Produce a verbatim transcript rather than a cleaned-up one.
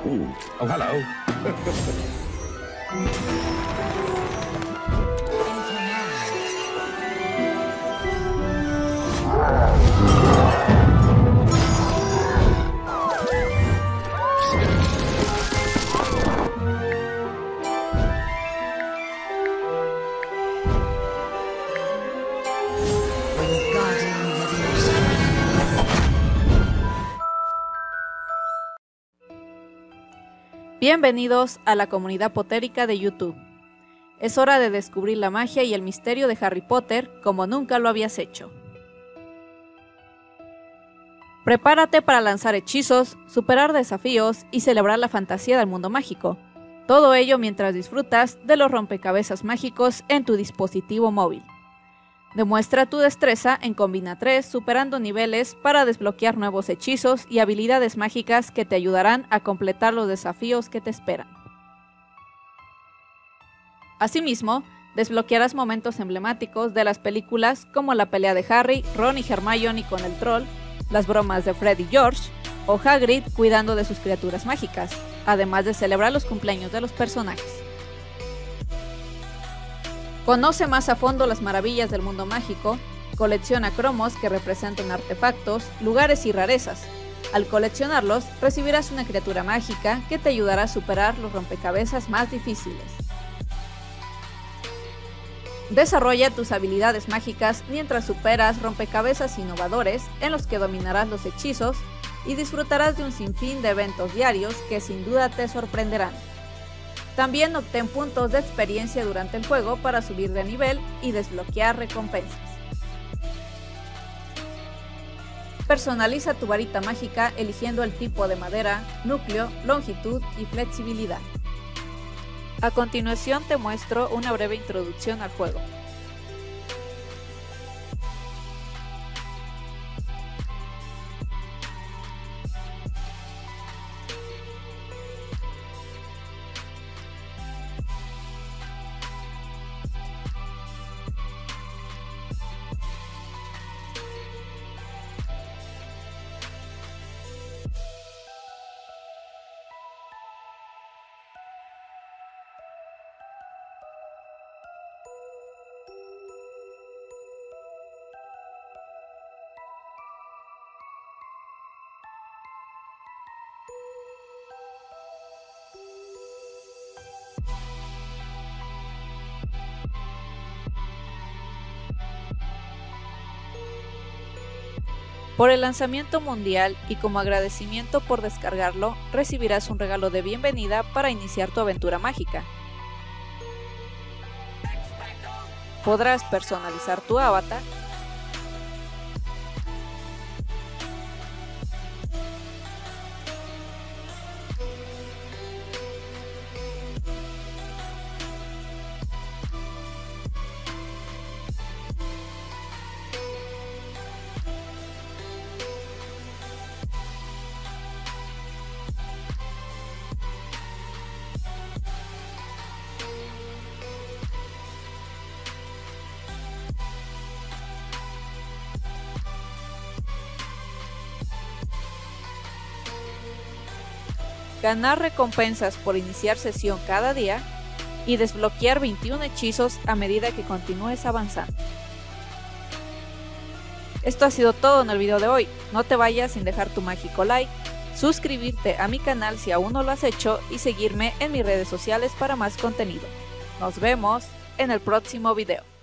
Ooh. Oh, hello. Bienvenidos a la comunidad potérica de YouTube. Es hora de descubrir la magia y el misterio de Harry Potter como nunca lo habías hecho. Prepárate para lanzar hechizos, superar desafíos y celebrar la fantasía del mundo mágico. Todo ello mientras disfrutas de los rompecabezas mágicos en tu dispositivo móvil. Demuestra tu destreza en Combina tres superando niveles para desbloquear nuevos hechizos y habilidades mágicas que te ayudarán a completar los desafíos que te esperan. Asimismo, desbloquearás momentos emblemáticos de las películas como la pelea de Harry, Ron y Hermione con el troll, las bromas de Fred y George, o Hagrid cuidando de sus criaturas mágicas, además de celebrar los cumpleaños de los personajes. Conoce más a fondo las maravillas del mundo mágico, colecciona cromos que representan artefactos, lugares y rarezas. Al coleccionarlos, recibirás una criatura mágica que te ayudará a superar los rompecabezas más difíciles. Desarrolla tus habilidades mágicas mientras superas rompecabezas innovadores en los que dominarás los hechizos y disfrutarás de un sinfín de eventos diarios que sin duda te sorprenderán. También obtén puntos de experiencia durante el juego para subir de nivel y desbloquear recompensas. Personaliza tu varita mágica eligiendo el tipo de madera, núcleo, longitud y flexibilidad. A continuación te muestro una breve introducción al juego. Por el lanzamiento mundial y como agradecimiento por descargarlo, recibirás un regalo de bienvenida para iniciar tu aventura mágica. Podrás personalizar tu avatar, ganar recompensas por iniciar sesión cada día y desbloquear veintiún hechizos a medida que continúes avanzando. Esto ha sido todo en el video de hoy. No te vayas sin dejar tu mágico like, suscribirte a mi canal si aún no lo has hecho y seguirme en mis redes sociales para más contenido. Nos vemos en el próximo video.